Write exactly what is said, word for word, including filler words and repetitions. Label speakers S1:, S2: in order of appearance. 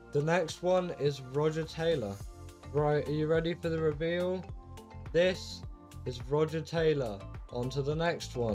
S1: The next one is Roger Taylor. Right, are you ready for the reveal? This is Roger Taylor. On to the next one.